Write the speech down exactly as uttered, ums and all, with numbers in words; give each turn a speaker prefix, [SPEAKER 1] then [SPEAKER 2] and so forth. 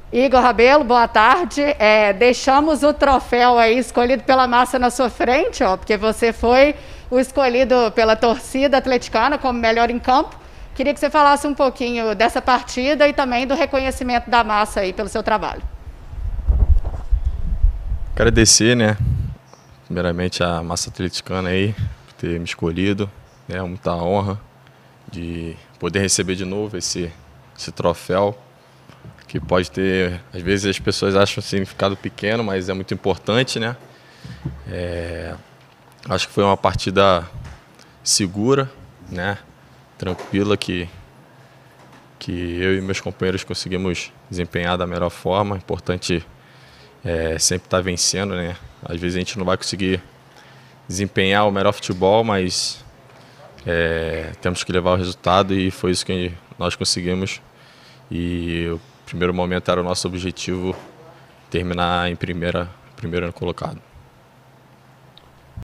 [SPEAKER 1] Igor Rabelo, boa tarde. É, deixamos o troféu aí escolhido pela massa na sua frente, ó, porque você foi o escolhido pela torcida atleticana como melhor em campo. Queria que você falasse um pouquinho dessa partida e também do reconhecimento da massa aí pelo seu trabalho.
[SPEAKER 2] Agradecer, né, primeiramente a massa atleticana aí por ter me escolhido, né, muita honra de poder receber de novo esse, esse troféu, que pode ter, às vezes as pessoas acham um significado pequeno, mas é muito importante, né? É, acho que foi uma partida segura, né? Tranquila, que, que eu e meus companheiros conseguimos desempenhar da melhor forma. Importante é, sempre estar vencendo, né? Às vezes a gente não vai conseguir desempenhar o melhor futebol, mas é, temos que levar o resultado, e foi isso que nós conseguimos. E o primeiro momento era o nosso objetivo, terminar em primeira, primeiro colocado.